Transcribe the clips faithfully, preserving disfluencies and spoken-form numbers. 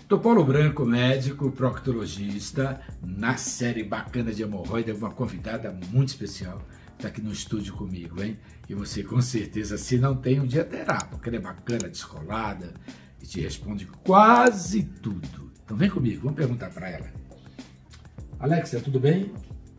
doutor Paulo Branco, médico, proctologista, na série bacana de hemorroida, uma convidada muito especial, está aqui no estúdio comigo, hein? E você com certeza, se não tem, um dia terá, porque ela é bacana, descolada e te responde quase tudo. Então vem comigo, vamos perguntar para ela. Alexia, tudo bem?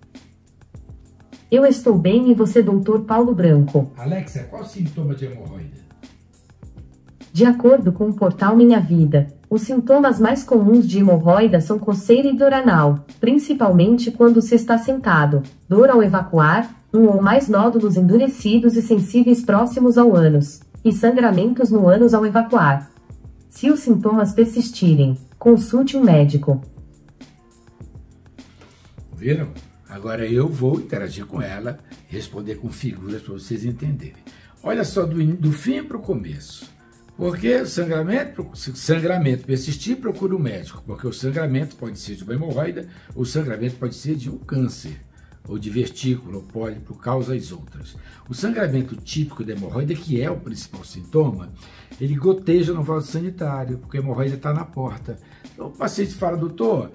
Eu estou bem e você, doutor Paulo Branco? Alexia, qual o sintoma de hemorroida? De acordo com o portal Minha Vida, os sintomas mais comuns de hemorroida são coceira e dor anal, principalmente quando se está sentado, dor ao evacuar, um ou mais nódulos endurecidos e sensíveis próximos ao ânus, e sangramentos no ânus ao evacuar. Se os sintomas persistirem, consulte um médico. Viram? Agora eu vou interagir com ela, responder com figuras para vocês entenderem. Olha só, do, do fim para o começo. Porque o sangramento, se sangramento persistir, procure um médico, porque o sangramento pode ser de uma hemorroida, ou o sangramento pode ser de um câncer, ou de vesícula, ou pólipo, causas outras. O sangramento típico da hemorroida, que é o principal sintoma, ele goteja no vaso sanitário, porque a hemorroida está na porta. Então o paciente fala, doutor,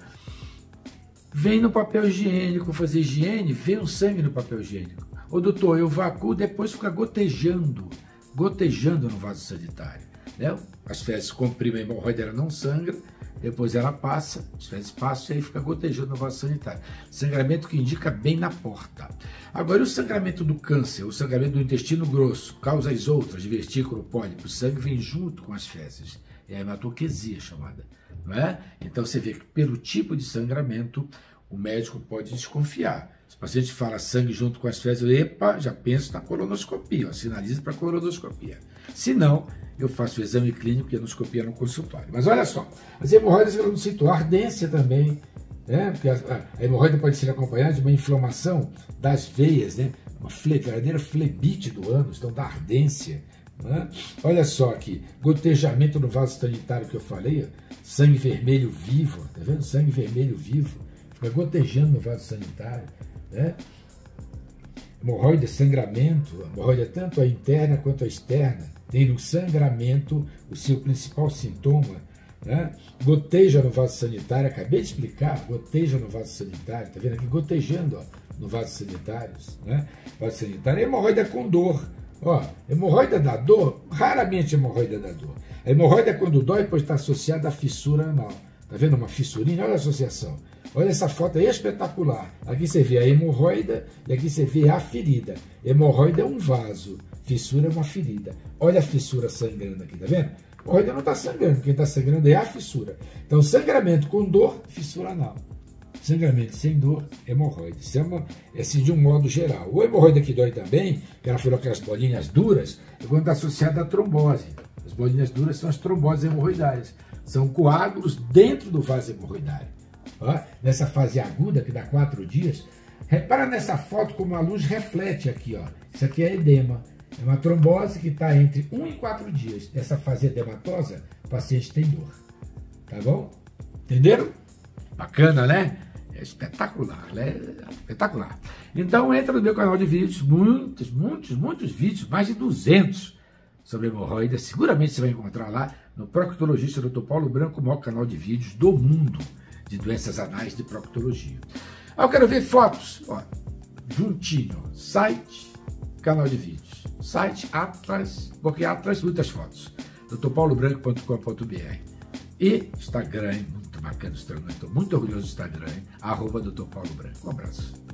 vem no papel higiênico fazer higiene, vê o sangue no papel higiênico. Ô doutor, eu vacuo, depois fica gotejando, gotejando no vaso sanitário. Né? As fezes comprimem a hemorroida, ela não sangra, depois ela passa, as fezes passam e aí fica gotejando no vaso sanitário. Sangramento que indica bem na porta. Agora, o sangramento do câncer, o sangramento do intestino grosso, causas outras, de vesícula, pólipo, o sangue vem junto com as fezes. É a hematoquesia chamada. Não é? Então, você vê que pelo tipo de sangramento, o médico pode desconfiar. Se o paciente fala sangue junto com as fezes, epa, já penso na colonoscopia, ó, sinaliza para colonoscopia. Se não, eu faço o exame clínico e a endoscopia no consultório. Mas olha só, as hemorroidas vão sinto ardência também, né? Porque a, a hemorroida pode ser acompanhada de uma inflamação das veias, né? Uma fle, verdadeira flebite do ânus, então da ardência. Né? Olha só aqui, gotejamento no vaso sanitário que eu falei, ó, sangue vermelho vivo, tá vendo? Sangue vermelho vivo, fica gotejando no vaso sanitário, né? Hemorroida, sangramento, a hemorroida tanto a interna quanto a externa, tem no sangramento o seu principal sintoma, né? Goteja no vaso sanitário, acabei de explicar, goteja no vaso sanitário, tá vendo aqui, gotejando ó, no vaso sanitário, né? Vaso sanitário, hemorroida com dor, ó, hemorroida da dor, raramente hemorroida da dor. A hemorroida quando dói pode estar associada à fissura anal, tá vendo uma fissurinha, olha a associação. Olha essa foto, é espetacular. Aqui você vê a hemorroida e aqui você vê a ferida. Hemorroida é um vaso, fissura é uma ferida. Olha a fissura sangrando aqui, tá vendo? A hemorroida não está sangrando, quem está sangrando é a fissura. Então, sangramento com dor, fissura anal. Sangramento sem dor, hemorroida. Isso é, uma, é assim de um modo geral. O hemorroida que dói também, que ela falou aquelas bolinhas duras, é quando está associada à trombose. As bolinhas duras são as tromboses hemorroidárias. São coágulos dentro do vaso hemorroidário. Ó, nessa fase aguda, que dá quatro dias, repara nessa foto como a luz reflete aqui, ó. Isso aqui é edema. É uma trombose que está entre um e quatro dias. Nessa fase edematosa, o paciente tem dor. Tá bom? Entenderam? Bacana, né? É espetacular, né? Espetacular. Então entra no meu canal de vídeos, muitos, muitos, muitos vídeos, mais de duzentos sobre hemorroida. Seguramente você vai encontrar lá no Proctologista doutor Paulo Branco, o maior canal de vídeos do mundo de doenças anais de proctologia. Ah, eu quero ver fotos, ó, juntinho, site, canal de vídeos, site, Atlas, porque Atlas, muitas fotos, doutor paulo branco ponto com ponto br e Instagram, muito bacana o Instagram, estou muito orgulhoso do Instagram, arroba doutor Paulo Branco. Um abraço.